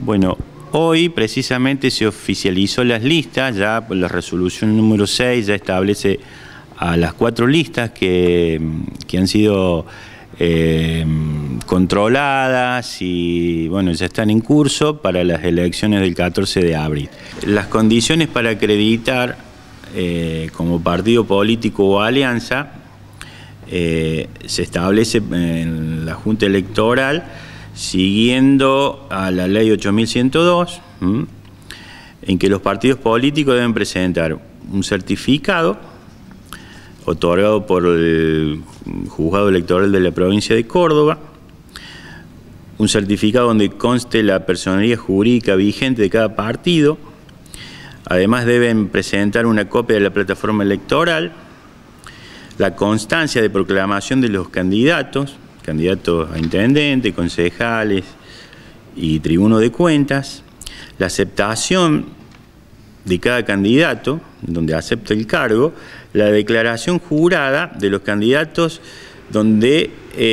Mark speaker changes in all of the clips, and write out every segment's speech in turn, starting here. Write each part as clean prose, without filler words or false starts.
Speaker 1: Bueno, hoy precisamente se oficializó las listas, ya la resolución número 6 ya establece a las 4 listas que han sido controladas y bueno, ya están en curso para las elecciones del 14 de abril. Las condiciones para acreditar como partido político o alianza se establece en la Junta Electoral siguiendo a la Ley 8102, en que los partidos políticos deben presentar un certificado otorgado por el Juzgado Electoral de la provincia de Córdoba, un certificado donde conste la personería jurídica vigente de cada partido. Además deben presentar una copia de la plataforma electoral, la constancia de proclamación de los candidatos a intendente, concejales y tribuno de cuentas, la aceptación de cada candidato, donde acepta el cargo, la declaración jurada de los candidatos, donde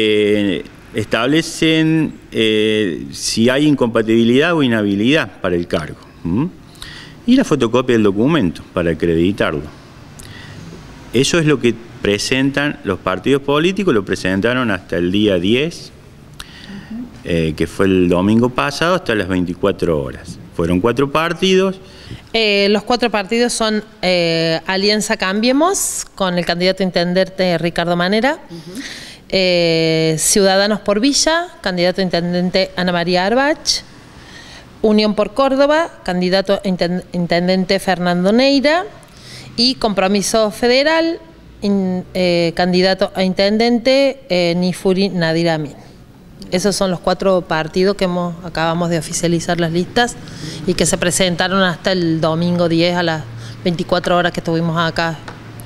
Speaker 1: establecen si hay incompatibilidad o inhabilidad para el cargo, y la fotocopia del documento para acreditarlo. Eso es lo que presentan los partidos políticos, lo presentaron hasta el día 10, que fue el domingo pasado, hasta las 24 horas. Fueron 4 partidos.
Speaker 2: Los 4 partidos son Alianza Cambiemos, con el candidato a intendente Ricardo Manera, Ciudadanos por Villa, candidato a intendente Ana María Arbach, Unión por Córdoba, candidato a intendente Fernando Neira, y Compromiso Federal, candidato a intendente Nifuri Nadir Amin. Esos son los 4 partidos que acabamos de oficializar las listas y que se presentaron hasta el domingo 10 a las 24 horas que estuvimos acá,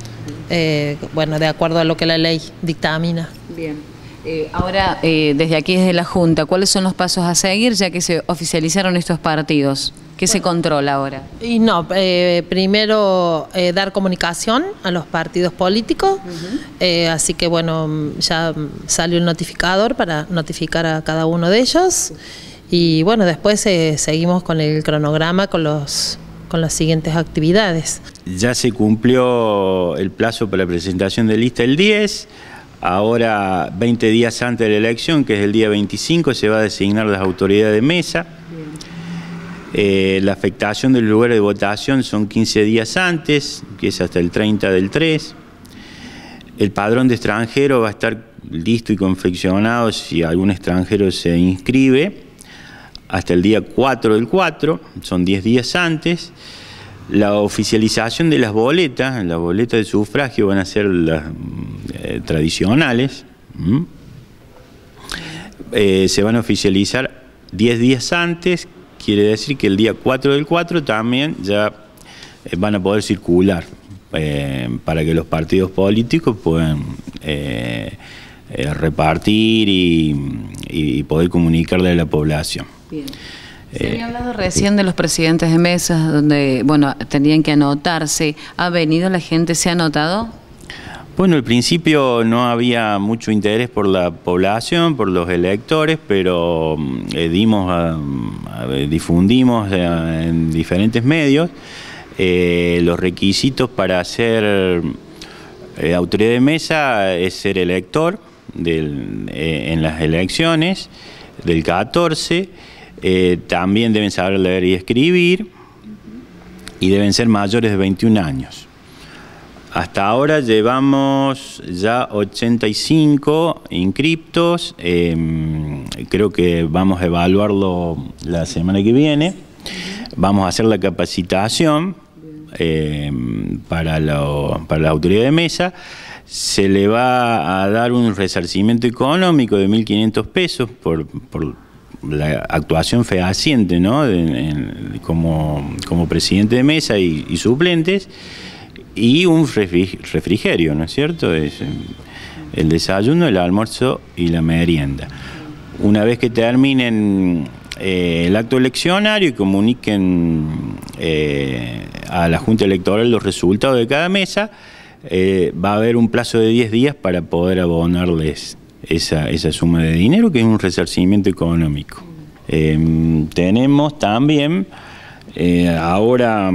Speaker 2: bueno, de acuerdo a lo que la ley dictamina.
Speaker 3: Bien. Ahora, desde aquí, desde la Junta, ¿cuáles son los pasos a seguir ya que se oficializaron estos partidos? ¿Qué se controla ahora?
Speaker 2: Y no, primero dar comunicación a los partidos políticos, así que bueno, ya salió el notificador para notificar a cada uno de ellos y bueno, después seguimos con el cronograma, con las siguientes actividades.
Speaker 1: Ya se cumplió el plazo para la presentación de lista el 10, ahora 20 días antes de la elección, que es el día 25, se va a designar las autoridades de mesa. La afectación del lugar de votación son 15 días antes, que es hasta el 30 del 3. El padrón de extranjero va a estar listo y confeccionado si algún extranjero se inscribe hasta el día 4 del 4, son 10 días antes. La oficialización de las boletas de sufragio van a ser las tradicionales. Se van a oficializar 10 días antes. Quiere decir que el día 4 del 4 también ya van a poder circular para que los partidos políticos puedan repartir y poder comunicarle a la población.
Speaker 3: Bien. Se había hablado recién de los presidentes de mesas donde, bueno, tenían que anotarse. ¿Ha venido la gente? ¿Se ha anotado?
Speaker 1: Bueno, al principio no había mucho interés por la población, por los electores, pero difundimos en diferentes medios los requisitos para ser autoridad de mesa es ser elector en las elecciones del 14, también deben saber leer y escribir y deben ser mayores de 21 años. Hasta ahora llevamos ya 85 inscriptos, creo que vamos a evaluarlo la semana que viene, vamos a hacer la capacitación para la autoridad de mesa, se le va a dar un resarcimiento económico de 1.500 pesos por la actuación fehaciente, ¿no? como presidente de mesa y suplentes, y un refrigerio, ¿no es cierto? Es el desayuno, el almuerzo y la merienda. Una vez que terminen el acto eleccionario y comuniquen a la Junta Electoral los resultados de cada mesa, va a haber un plazo de 10 días para poder abonarles esa suma de dinero, que es un resarcimiento económico. Tenemos también ahora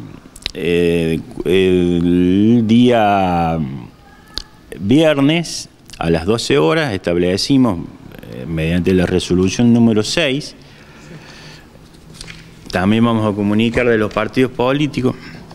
Speaker 1: el día viernes a las 12 horas establecimos, mediante la resolución número 6, también vamos a comunicar de los partidos políticos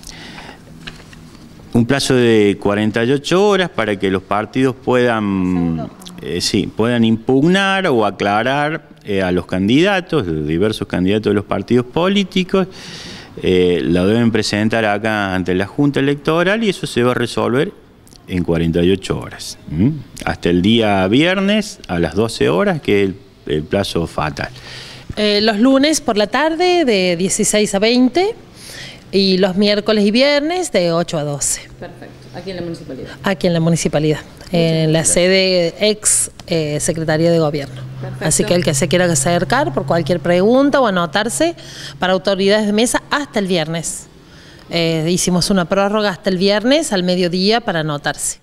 Speaker 1: un plazo de 48 horas para que los partidos puedan impugnar o aclarar a los candidatos, los diversos candidatos de los partidos políticos. Lo deben presentar acá ante la Junta Electoral y eso se va a resolver en 48 horas. Hasta el día viernes a las 12 horas, que es el plazo fatal.
Speaker 2: Los lunes por la tarde de 16 a 20 y los miércoles y viernes de 8 a 12.
Speaker 3: Perfecto. Aquí en la municipalidad.
Speaker 2: Aquí en la municipalidad, en la sede ex Secretaría de Gobierno. Perfecto. Así que el que se quiera acercar por cualquier pregunta o anotarse para autoridades de mesa hasta el viernes. Hicimos una prórroga hasta el viernes al mediodía para anotarse.